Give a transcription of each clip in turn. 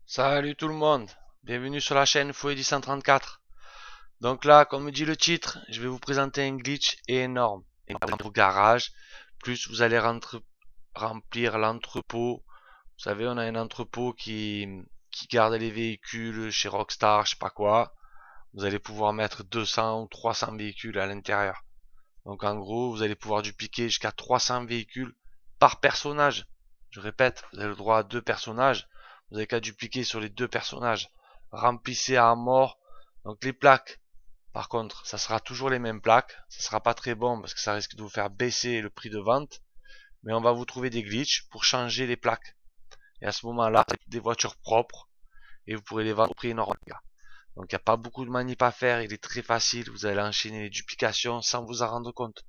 Salut tout le monde, bienvenue sur la chaîne Fouedi 134. Donc là, comme me dit le titre, je vais vous présenter un glitch énorme. Et dans vos garages, plus vous allez remplir l'entrepôt. Vous savez, on a un entrepôt qui garde les véhicules chez Rockstar, je sais pas quoi. Vous allez pouvoir mettre 200 ou 300 véhicules à l'intérieur. Donc en gros, vous allez pouvoir dupliquer jusqu'à 300 véhicules par personnage. Je répète, vous avez le droit à 2 personnages. Vous avez qu'à dupliquer sur les 2 personnages. Remplissez à mort. Donc les plaques, par contre, ça sera toujours les mêmes plaques. Ça sera pas très bon parce que ça risque de vous faire baisser le prix de vente. Mais on va vous trouver des glitches pour changer les plaques. Et à ce moment-là, des voitures propres. Et vous pourrez les vendre au prix énorme. Donc il n'y a pas beaucoup de manip à faire. Il est très facile. Vous allez enchaîner les duplications sans vous en rendre compte.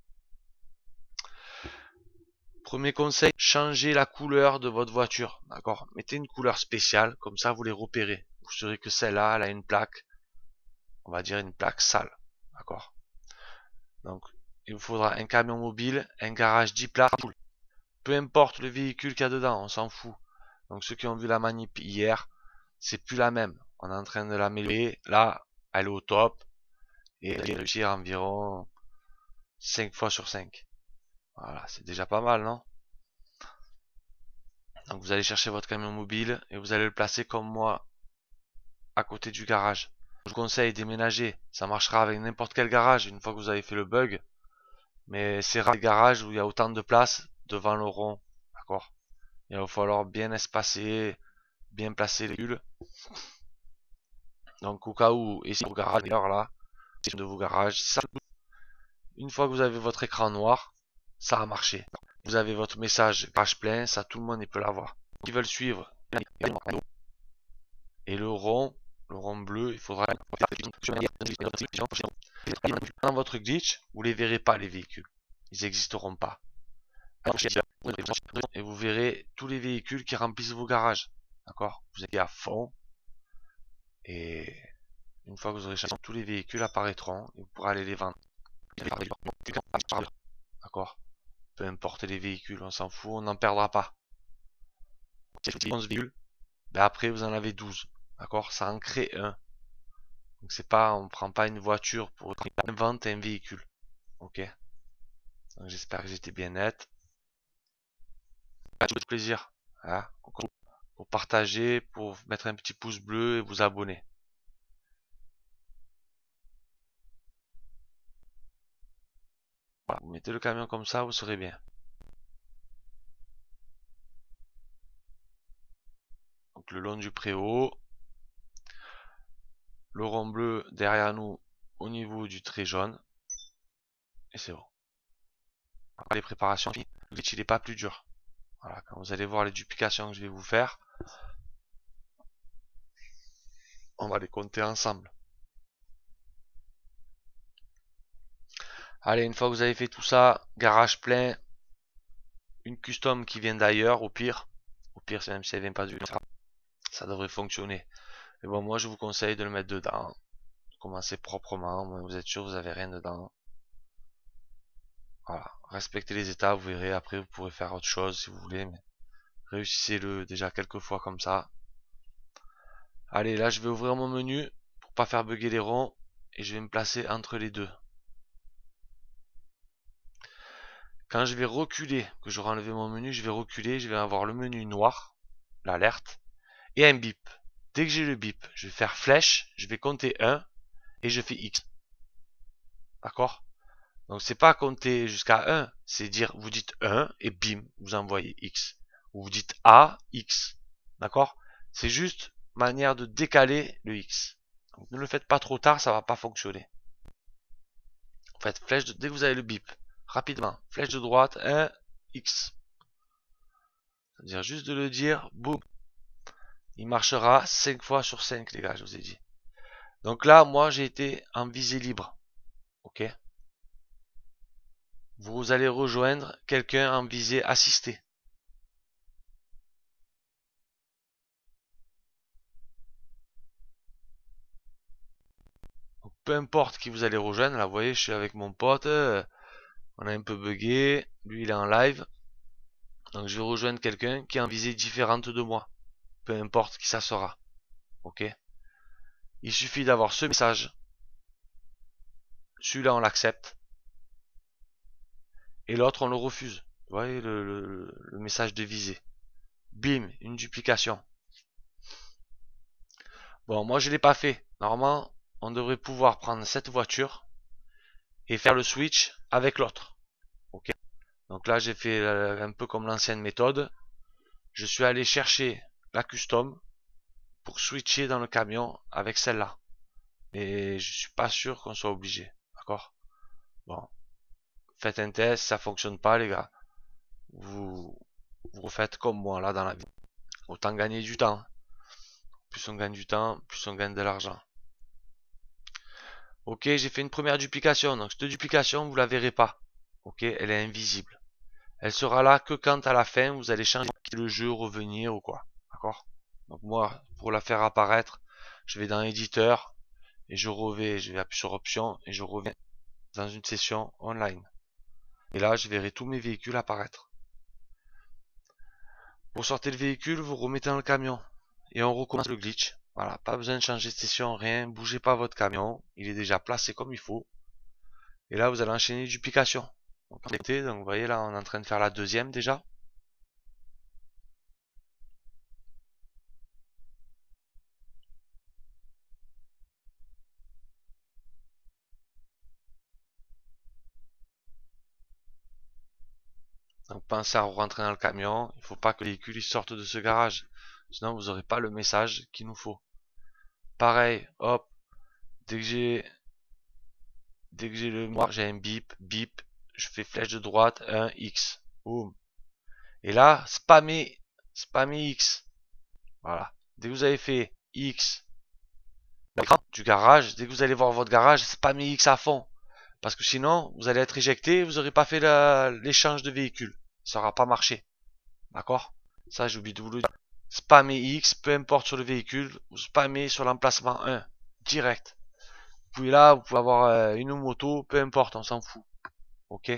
Premier conseil, changez la couleur de votre voiture, d'accord? Mettez une couleur spéciale, comme ça vous les repérez. Vous saurez que celle-là, elle a une plaque, on va dire une plaque sale, d'accord? Donc, il vous faudra un camion mobile, un garage 10 places, peu importe le véhicule qu'il y a dedans, on s'en fout. Donc ceux qui ont vu la manip hier, c'est plus la même. On est en train de l'améliorer, là, elle est au top, et elle réussir environ 5 fois sur 5. Voilà, c'est déjà pas mal, non? Donc vous allez chercher votre camion mobile et vous allez le placer comme moi à côté du garage. Je vous conseille déménager, ça marchera avec n'importe quel garage une fois que vous avez fait le bug. Mais c'est rare les garages où il y a autant de place devant le rond. D'accord? Il va falloir bien espacer, bien placer les bulles. Donc au cas où, et si vos garages, là, de vos garages, ça, une fois que vous avez votre écran noir, ça a marché. Vous avez votre message garage plein, ça tout le monde peut l'avoir. Qui veulent suivre et le rond bleu, il faudra dans votre glitch, vous les verrez pas les véhicules. Ils n'existeront pas. Et vous verrez tous les véhicules qui remplissent vos garages. D'accord? Vous êtes à fond. Et une fois que vous aurez cherché, tous les véhicules apparaîtront et vous pourrez aller les vendre. D'accord? Peu importe les véhicules, on s'en fout, on n'en perdra pas. 11 véhicules, ben après vous en avez 12. D'accord? Ça en crée un. Donc c'est pas, on prend pas une voiture pour inventer un véhicule. Ok? Donc j'espère que j'étais bien net. Avec plaisir. Voilà. Pour partager, pour mettre un petit pouce bleu et vous abonner. Voilà. Vous mettez le camion comme ça, vous serez bien. Donc le long du préau. Le rond bleu derrière nous au niveau du trait jaune. Et c'est bon. Après les préparations, le glitch il n'est pas plus dur. Voilà, quand vous allez voir les duplications que je vais vous faire, on va les compter ensemble. Allez, une fois que vous avez fait tout ça, garage plein, une custom qui vient d'ailleurs, au pire. Au pire, même si elle vient pas du ça devrait fonctionner. Mais bon, moi je vous conseille de le mettre dedans. Commencez proprement, vous êtes sûr que vous avez rien dedans. Voilà, respectez les étapes, vous verrez, après vous pourrez faire autre chose si vous voulez, mais réussissez-le déjà quelques fois comme ça. Allez, là je vais ouvrir mon menu pour pas faire bugger les ronds et je vais me placer entre les deux. Quand je vais reculer, que j'aurai enlevé mon menu, je vais reculer, je vais avoir le menu noir, l'alerte, et un bip. Dès que j'ai le bip, je vais faire flèche, je vais compter 1 et je fais X. D'accord? Donc c'est pas compter jusqu'à 1, c'est dire vous dites 1 et bim, vous envoyez X. Ou vous dites A, X. D'accord? C'est juste manière de décaler le X. Donc ne le faites pas trop tard, ça va pas fonctionner. En fait, flèche dès que vous avez le bip, rapidement, flèche de droite, 1, X. C'est-à-dire juste de le dire, boum. Il marchera 5 fois sur 5, les gars, je vous ai dit. Donc là, moi, j'ai été en visée libre. Ok? Vous allez rejoindre quelqu'un en visée assistée. Donc, peu importe qui vous allez rejoindre, là vous voyez je suis avec mon pote, on a un peu bugué, lui il est en live, donc je vais rejoindre quelqu'un qui est en visée différente de moi, peu importe qui ça sera. Ok. Il suffit d'avoir ce message. Celui-là, on l'accepte. Et l'autre, on le refuse. Vous voyez le message de visée. Bim, une duplication. Bon, moi, je l'ai pas fait. Normalement, on devrait pouvoir prendre cette voiture et faire le switch avec l'autre. Ok. Donc là, j'ai fait un peu comme l'ancienne méthode. Je suis allé chercher la custom pour switcher dans le camion avec celle-là. Mais je suis pas sûr qu'on soit obligé. D'accord? Bon. Faites un test, ça fonctionne pas, les gars. Vous refaites comme moi là dans la vie. Autant gagner du temps. Plus on gagne du temps, plus on gagne de l'argent. Ok, j'ai fait une première duplication. Donc cette duplication, vous la verrez pas. Ok, elle est invisible. Elle sera là que quand à la fin, vous allez changer le jeu, revenir ou quoi. D'accord? Donc moi, pour la faire apparaître, je vais dans éditeur et je vais appuyer sur option et je reviens dans une session online. Et là, je verrai tous mes véhicules apparaître. Pour sortir le véhicule, vous remettez dans le camion et on recommence le glitch. Voilà, pas besoin de changer de session, rien, bougez pas votre camion, il est déjà placé comme il faut. Et là, vous allez enchaîner les duplications. Donc vous voyez là, on est en train de faire la deuxième déjà. Donc pensez à rentrer dans le camion, il ne faut pas que le véhicule sorte de ce garage. Sinon vous n'aurez pas le message qu'il nous faut. Pareil, hop, dès que j'ai le noir, j'ai un bip, bip, je fais flèche de droite, 1, X. Boum. Et là, spammez X. Voilà. Dès que vous avez fait X, l'écran du garage, dès que vous allez voir votre garage, spammez X à fond. Parce que sinon, vous allez être éjecté, vous n'aurez pas fait l'échange de véhicule. Ça n'aura pas marché. D'accord? Ça, j'ai oublié de vous le dire. Spammez X, peu importe sur le véhicule, vous spammez sur l'emplacement 1, direct. Vous pouvez avoir une moto, peu importe, on s'en fout. Ok?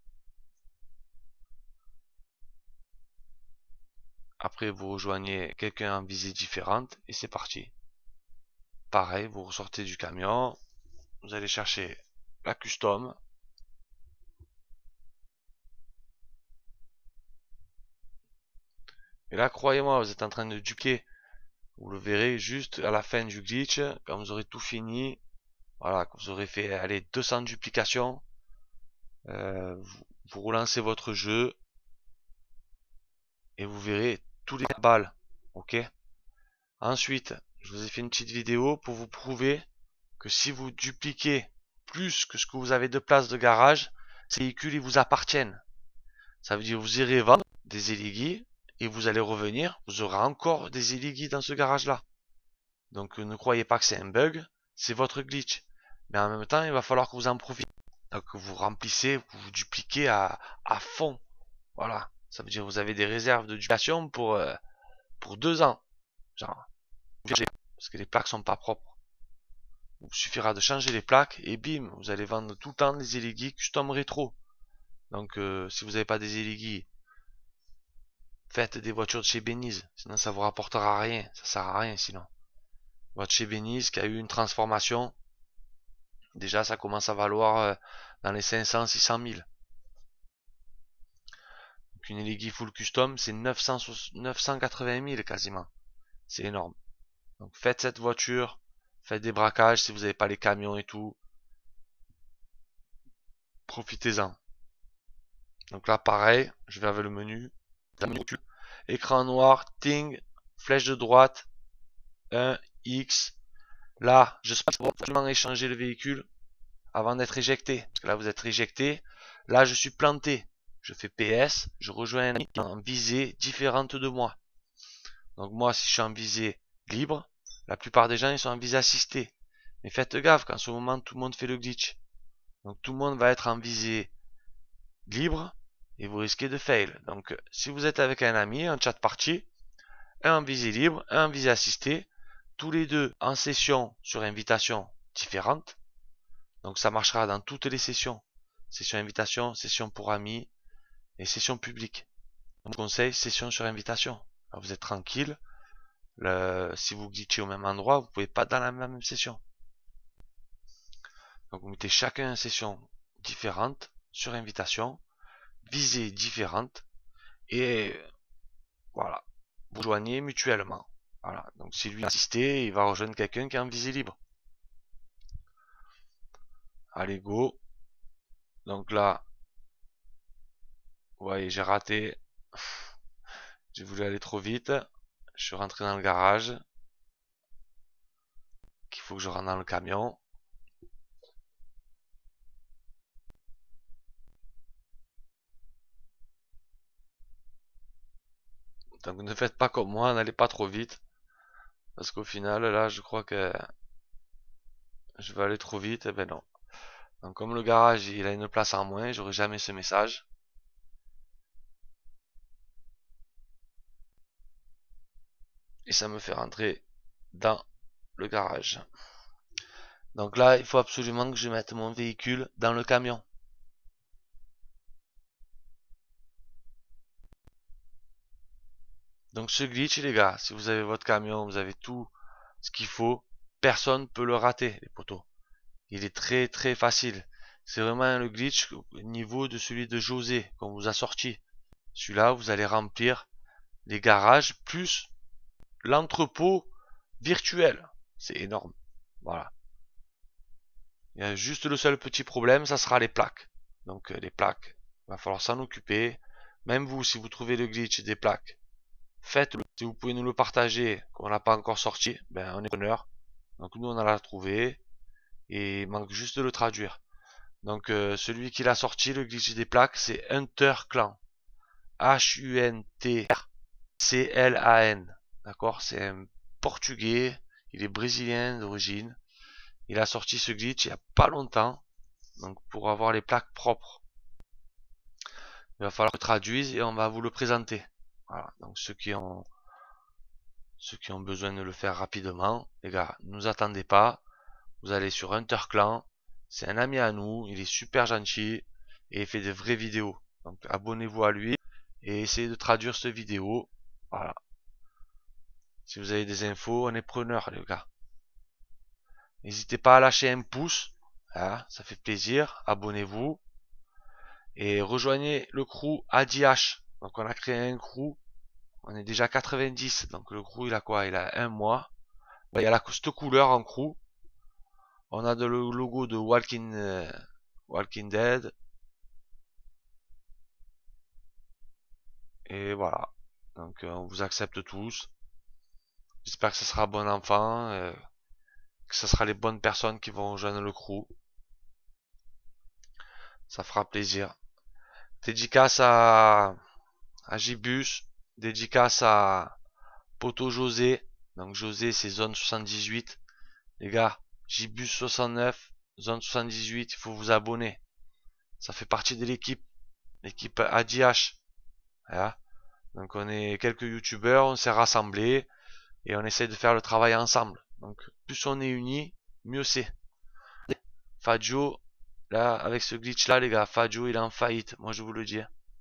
Après, vous rejoignez quelqu'un en visée différente et c'est parti. Pareil, vous ressortez du camion, vous allez chercher la custom. Et là, croyez-moi, vous êtes en train de dupliquer. Vous le verrez juste à la fin du glitch, quand vous aurez tout fini. Voilà, quand vous aurez fait, allez, 200 duplications. Vous relancez votre jeu. Et vous verrez tous les balles. Ok? Ensuite, je vous ai fait une petite vidéo pour vous prouver que si vous dupliquez plus que ce que vous avez de place de garage, ces véhicules ils vous appartiennent. Ça veut dire que vous irez vendre des Eligui et vous allez revenir, vous aurez encore des Eligui dans ce garage là. Donc ne croyez pas que c'est un bug, c'est votre glitch. Mais en même temps, il va falloir que vous en profitez. Donc vous remplissez, vous dupliquez à fond. Voilà. Ça veut dire que vous avez des réserves de duplication pour 2 ans. Genre, parce que les plaques sont pas propres. Il vous suffira de changer les plaques et bim, vous allez vendre tout le temps des Eligui custom rétro. Donc si vous n'avez pas des Eligui, faites des voitures de chez Beniz, sinon ça vous rapportera rien, ça sert à rien sinon. Votre chez Beniz qui a eu une transformation, déjà ça commence à valoir dans les 500-600 000. Donc une Eligui full custom c'est 980 000 quasiment, c'est énorme. Donc faites cette voiture, faites des braquages si vous n'avez pas les camions et tout. Profitez-en. Donc là pareil, je vais avec le menu. Écran noir, ting, flèche de droite, 1, X. Là, je souhaite absolument échanger le véhicule avant d'être éjecté. Parce que là vous êtes éjecté. Là je suis planté. Je fais PS, je rejoins un ami en visée différente de moi. Donc moi si je suis en visée libre, la plupart des gens ils sont en visée assistée. Mais faites gaffe qu'en ce moment tout le monde fait le glitch. Donc tout le monde va être en visée libre et vous risquez de fail. Donc si vous êtes avec un ami en chat party, un en visée libre, un en visée assistée, tous les deux en session sur invitation différente. Donc ça marchera dans toutes les sessions. Session invitation, session pour amis et session publique. Mon conseil, session sur invitation. Alors vous êtes tranquille. si vous glitchez au même endroit, vous pouvez pas dans la même session. Donc vous mettez chacun une session différente, sur invitation, visée différente, et voilà, vous joignez mutuellement. Voilà, donc si lui insiste, il va rejoindre quelqu'un qui est en visée libre. Allez, go. Donc là, vous voyez, j'ai raté. J'ai voulu aller trop vite. Je suis rentré dans le garage. Qu'il faut que je rentre dans le camion. Donc ne faites pas comme moi, n'allez pas trop vite. Parce qu'au final, là, je crois que je vais aller trop vite. Eh ben non. Donc comme le garage, il a une place en moins, j'aurai jamais ce message. Et ça me fait rentrer dans le garage. Donc là, il faut absolument que je mette mon véhicule dans le camion. Donc ce glitch, les gars, si vous avez votre camion, vous avez tout ce qu'il faut, personne ne peut le rater, les poteaux. Il est très très facile. C'est vraiment le glitch au niveau de celui de José qu'on vous a sorti. Celui-là, vous allez remplir les garages plus l'entrepôt virtuel. C'est énorme. Voilà. Il y a juste le seul petit problème, ça sera les plaques. Donc les plaques, il va falloir s'en occuper. Même vous, si vous trouvez le glitch des plaques, faites-le. Si vous pouvez nous le partager, qu'on n'a pas encore sorti, ben on est preneur. Donc nous on a la trouvé et il manque juste de le traduire. Donc celui qui l'a sorti, le glitch des plaques, c'est Hunter Clan. H-U-N-T-R-C-L-A-N. D'accord? C'est un portugais, il est brésilien d'origine. Il a sorti ce glitch il n'y a pas longtemps. Donc pour avoir les plaques propres, il va falloir que je traduise et on va vous le présenter. Voilà. Donc ceux qui ont besoin de le faire rapidement, les gars, ne nous attendez pas. Vous allez sur Hunter Clan. C'est un ami à nous, il est super gentil et il fait de vraies vidéos. Donc abonnez-vous à lui et essayez de traduire cette vidéo. Voilà. Si vous avez des infos, on est preneur, les gars. N'hésitez pas à lâcher un pouce, hein, ça fait plaisir. Abonnez-vous et rejoignez le crew ADH. Donc on a créé un crew, on est déjà 90. Donc le crew il a quoi? Il a un mois. Il y a cette couleur en crew. On a le logo de Walking Dead. Et voilà. Donc on vous accepte tous. J'espère que ce sera bon enfant. Que ce sera les bonnes personnes qui vont rejoindre le crew. Ça fera plaisir. Dédicace à Gibus. Dédicace à Poto José. Donc José c'est zone 78. Les gars, Gibus 69, zone 78, il faut vous abonner. Ça fait partie de l'équipe. L'équipe ADH. Voilà. Donc on est quelques youtubeurs, on s'est rassemblés et on essaie de faire le travail ensemble. Donc plus on est unis, mieux c'est. Fadio, là avec ce glitch là les gars, Fadio il est en faillite, moi je vous le dis.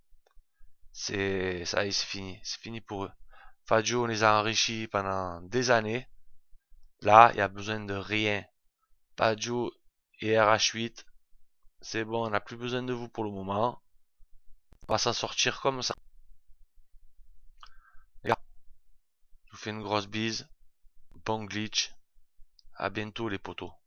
C'est ça y est, c'est fini pour eux. Fadio on les a enrichis pendant des années. Là il y a besoin de rien. Fadio et RH8, c'est bon, on n'a plus besoin de vous pour le moment. On va s'en sortir comme ça. Les gars, je vous fais une grosse bise. Bon glitch. À bientôt les potos.